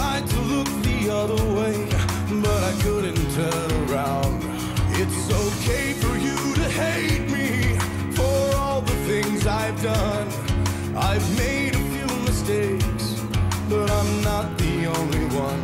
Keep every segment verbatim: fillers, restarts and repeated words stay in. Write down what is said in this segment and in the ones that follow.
tried to look the other way, but I couldn't turn around. It's okay for you to hate me for all the things I've done. I've made a few mistakes, but I'm not the only one.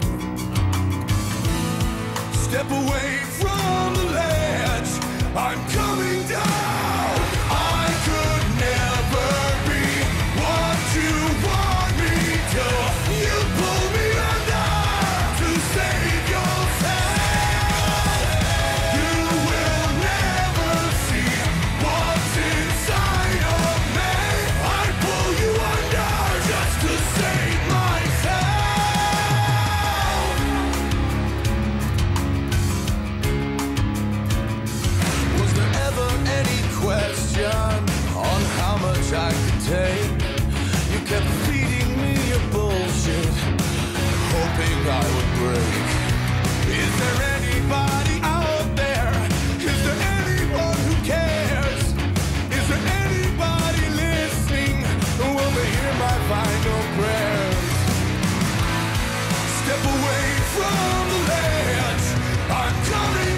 Step away from the ledge, I'm coming down. I could never be what you want me to. You pull me under to save yourself. You will never see what's inside of me. I pull you under just to save myself. Was there ever any question on how much I could take? You kept feeding me your bullshit, hoping I would break. Is there anybody out there? Is there anyone who cares? Is there anybody listening? Will they hear my final prayers? Step away from the ledge, I'm coming